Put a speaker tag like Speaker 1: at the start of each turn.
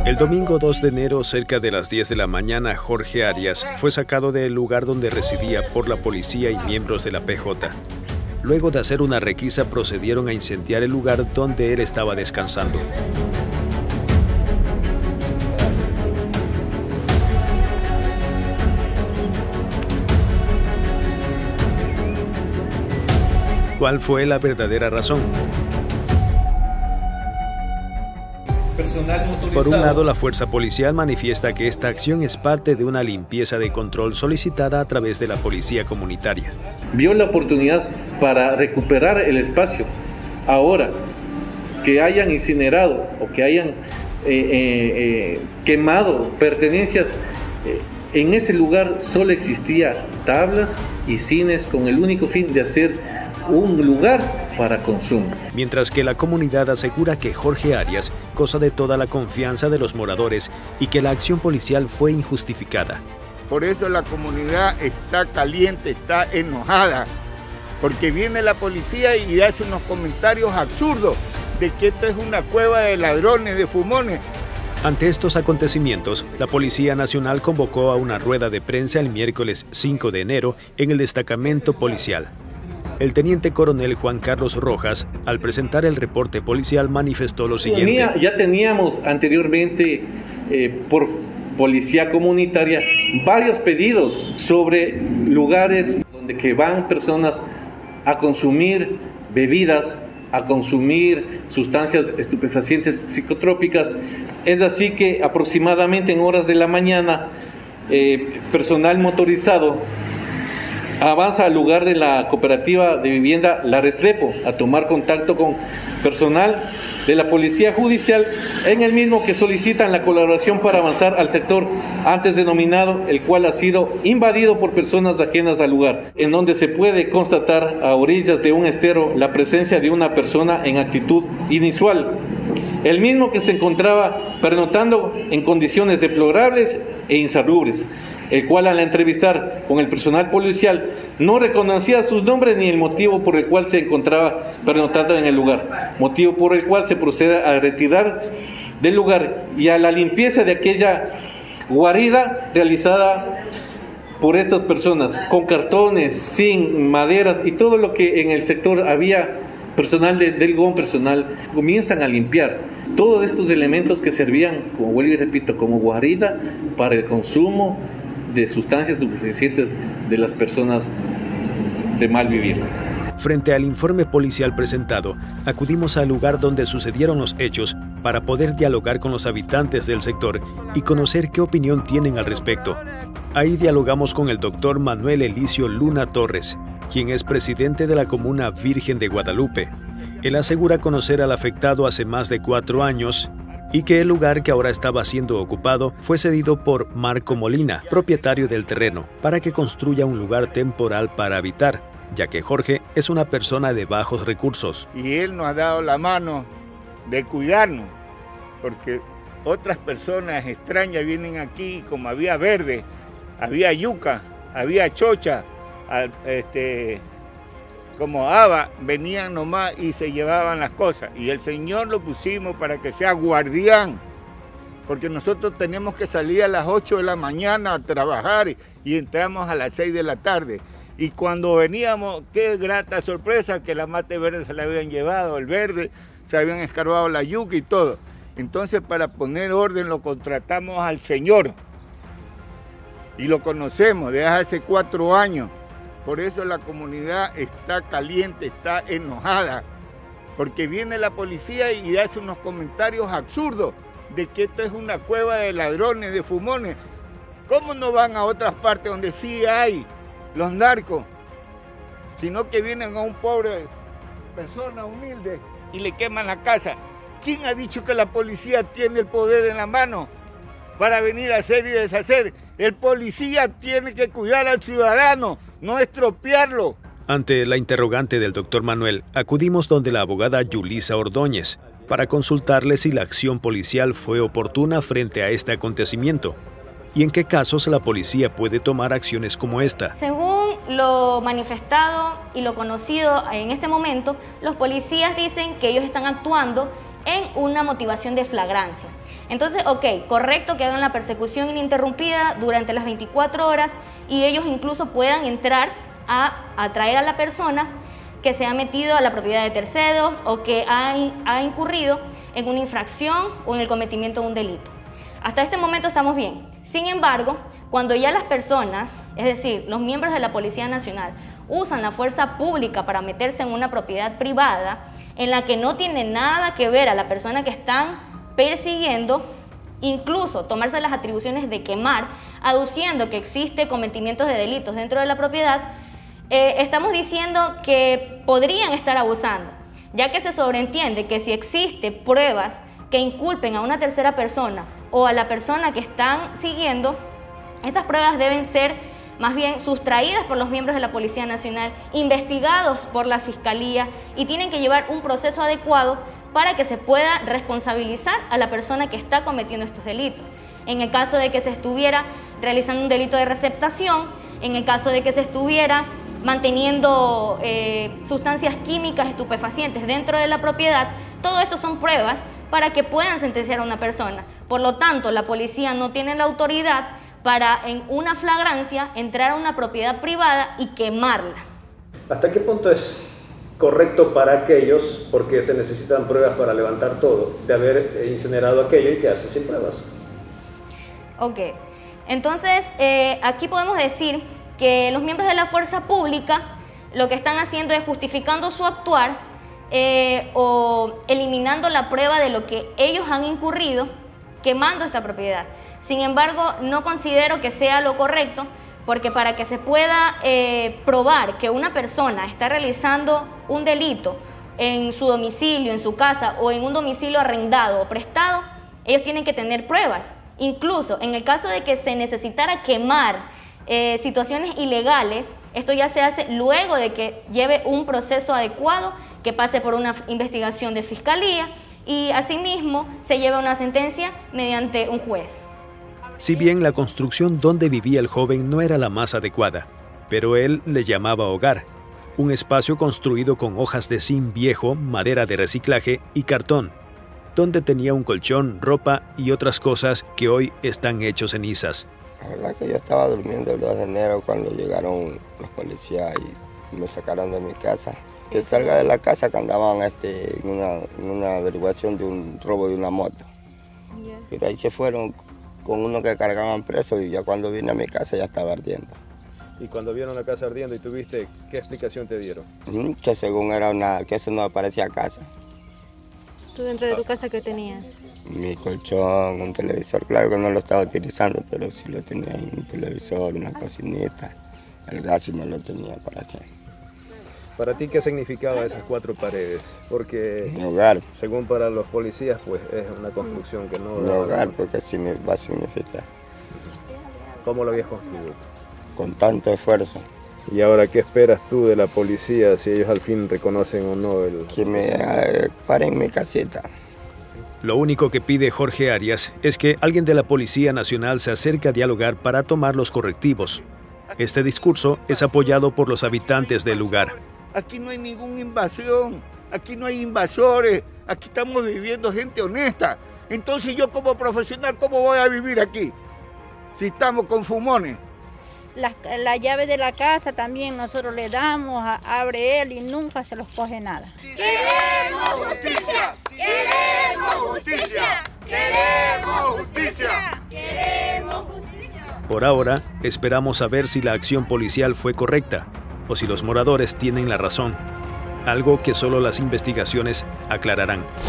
Speaker 1: El domingo 2 de enero, cerca de las 10 de la mañana, Jorge Arias fue sacado del lugar donde residía por la policía y miembros de la PJ. Luego de hacer una requisa, procedieron a incendiar el lugar donde él estaba descansando. ¿Cuál fue la verdadera razón? Por un lado, la fuerza policial manifiesta que esta acción es parte de una limpieza de control solicitada a través de la policía comunitaria.
Speaker 2: Vio la oportunidad para recuperar el espacio. Ahora, que hayan incinerado o que hayan quemado pertenencias, en ese lugar solo existía tablas y cines con el único fin de hacer un lugar para consumo.
Speaker 1: Mientras que la comunidad asegura que Jorge Arias goza de toda la confianza de los moradores y que la acción policial fue injustificada.
Speaker 3: Por eso la comunidad está caliente, está enojada, porque viene la policía y hace unos comentarios absurdos de que esto es una cueva de ladrones, de fumones.
Speaker 1: Ante estos acontecimientos, la Policía Nacional convocó a una rueda de prensa el miércoles 5 de enero en el destacamento policial. El teniente coronel Juan Carlos Rojas, al presentar el reporte policial, manifestó lo siguiente.
Speaker 2: Ya teníamos anteriormente por policía comunitaria varios pedidos sobre lugares donde que van personas a consumir bebidas, a consumir sustancias estupefacientes psicotrópicas. Es así que aproximadamente en horas de la mañana, personal motorizado avanza al lugar de la cooperativa de vivienda La Restrepo a tomar contacto con personal de la Policía Judicial, en el mismo que solicitan la colaboración para avanzar al sector antes denominado, el cual ha sido invadido por personas ajenas al lugar, en donde se puede constatar a orillas de un estero la presencia de una persona en actitud inusual, el mismo que se encontraba pernoctando en condiciones deplorables e insalubres, el cual al entrevistar con el personal policial no reconocía sus nombres ni el motivo por el cual se encontraba pernoctando en el lugar, motivo por el cual se procede a retirar del lugar y a la limpieza de aquella guarida realizada por estas personas, con cartones, zinc, maderas y todo lo que en el sector había. Personal del GOM, personal, comienzan a limpiar todos estos elementos que servían, como vuelvo y repito, como guarida para el consumo de sustancias estupefacientes de las personas de mal vivir.
Speaker 1: Frente al informe policial presentado, acudimos al lugar donde sucedieron los hechos para poder dialogar con los habitantes del sector y conocer qué opinión tienen al respecto. Ahí dialogamos con el doctor Manuel Elicio Luna Torres, quien es presidente de la comuna Virgen de Guadalupe. Él asegura conocer al afectado hace más de 4 años y que el lugar que ahora estaba siendo ocupado fue cedido por Marco Molina, propietario del terreno, para que construya un lugar temporal para habitar, ya que Jorge es una persona de bajos recursos.
Speaker 3: Y él nos ha dado la mano de cuidarnos, porque otras personas extrañas vienen aquí, como había verde, había yuca, había chocha, como haba, venían nomás y se llevaban las cosas. Y el Señor lo pusimos para que sea guardián, porque nosotros tenemos que salir a las 8 de la mañana a trabajar y entramos a las 6 de la tarde. Y cuando veníamos, qué grata sorpresa que la mate verde se la habían llevado, el verde, se habían escarbado la yuca y todo. Entonces, para poner orden lo contratamos al Señor. Y lo conocemos desde hace 4 años. Por eso la comunidad está caliente, está enojada. Porque viene la policía y hace unos comentarios absurdos de que esto es una cueva de ladrones, de fumones. ¿Cómo no van a otras partes donde sí hay los narcos? Sino que vienen a un pobre persona humilde y le queman la casa. ¿Quién ha dicho que la policía tiene el poder en la mano para venir a hacer y deshacer? El policía tiene que cuidar al ciudadano, no estropearlo.
Speaker 1: Ante la interrogante del doctor Manuel, acudimos donde la abogada Yulisa Ordóñez para consultarle si la acción policial fue oportuna frente a este acontecimiento y en qué casos la policía puede tomar acciones como esta.
Speaker 4: Según lo manifestado y lo conocido en este momento, los policías dicen que ellos están actuando en una motivación de flagrancia. Entonces, ok, correcto que hagan la persecución ininterrumpida durante las 24 horas y ellos incluso puedan entrar a atraer a la persona que se ha metido a la propiedad de terceros o que ha incurrido en una infracción o en el cometimiento de un delito. Hasta este momento estamos bien. Sin embargo, cuando ya las personas, es decir, los miembros de la Policía Nacional, usan la fuerza pública para meterse en una propiedad privada en la que no tiene nada que ver a la persona que están persiguiendo, incluso tomarse las atribuciones de quemar, aduciendo que existe cometimientos de delitos dentro de la propiedad, estamos diciendo que podrían estar abusando, ya que se sobreentiende que si existe pruebas que inculpen a una tercera persona o a la persona que están siguiendo, estas pruebas deben ser más bien sustraídas por los miembros de la Policía Nacional, investigados por la Fiscalía y tienen que llevar un proceso adecuado para que se pueda responsabilizar a la persona que está cometiendo estos delitos. En el caso de que se estuviera realizando un delito de receptación, en el caso de que se estuviera manteniendo sustancias químicas estupefacientes dentro de la propiedad, todo esto son pruebas para que puedan sentenciar a una persona. Por lo tanto, la policía no tiene la autoridad para en una flagrancia entrar a una propiedad privada y quemarla.
Speaker 1: ¿Hasta qué punto es correcto para aquellos, porque se necesitan pruebas para levantar todo, de haber incinerado aquello y quedarse sin pruebas?
Speaker 4: Ok, entonces aquí podemos decir que los miembros de la fuerza pública lo que están haciendo es justificando su actuar o eliminando la prueba de lo que ellos han incurrido quemando esta propiedad. Sin embargo, no considero que sea lo correcto, porque para que se pueda probar que una persona está realizando un delito en su domicilio, en su casa o en un domicilio arrendado o prestado, ellos tienen que tener pruebas. Incluso en el caso de que se necesitara quemar situaciones ilegales, esto ya se hace luego de que lleve un proceso adecuado, que pase por una investigación de fiscalía y asimismo se lleve una sentencia mediante un juez.
Speaker 1: Si bien la construcción donde vivía el joven no era la más adecuada, pero él le llamaba hogar, un espacio construido con hojas de zinc viejo, madera de reciclaje y cartón, donde tenía un colchón, ropa y otras cosas que hoy están hechos cenizas.
Speaker 5: La verdad que yo estaba durmiendo el 2 de enero cuando llegaron los policías y me sacaron de mi casa. Que salga de la casa que andaban en una averiguación de un robo de una moto. Pero ahí se fueron con uno que cargaban preso y ya cuando vine a mi casa ya estaba ardiendo.
Speaker 1: Y cuando vieron la casa ardiendo y tuviste, ¿qué explicación te dieron?
Speaker 5: Que según era que eso no parecía casa.
Speaker 6: ¿Tú dentro de tu casa qué tenías?
Speaker 5: Mi colchón, un televisor, claro que no lo estaba utilizando, pero sí lo tenía ahí, un televisor, una cocinita. El gas sí no lo tenía, ¿para qué?
Speaker 1: ¿Para ti qué significaba esas 4 paredes? Porque
Speaker 5: mi hogar.
Speaker 1: Según para los policías, pues es una construcción que no...
Speaker 5: Mi hogar, porque sí me va a significar.
Speaker 1: ¿Cómo lo habías construido?
Speaker 5: Con tanto esfuerzo.
Speaker 1: ¿Y ahora qué esperas tú de la policía, si ellos al fin reconocen o no el...?
Speaker 5: Que me paren mi casita.
Speaker 1: Lo único que pide Jorge Arias es que alguien de la Policía Nacional se acerque a dialogar para tomar los correctivos. Este discurso es apoyado por los habitantes del lugar.
Speaker 3: Aquí no hay ninguna invasión, aquí no hay invasores, aquí estamos viviendo gente honesta. Entonces yo como profesional, ¿cómo voy a vivir aquí? Si estamos con fumones.
Speaker 6: La llave de la casa también nosotros le damos, abre él y nunca se los coge nada.
Speaker 7: ¡Queremos justicia! ¡Queremos justicia! ¡Queremos justicia! ¡Queremos justicia!
Speaker 1: Por ahora, esperamos saber si la acción policial fue correcta o si los moradores tienen la razón, algo que solo las investigaciones aclararán.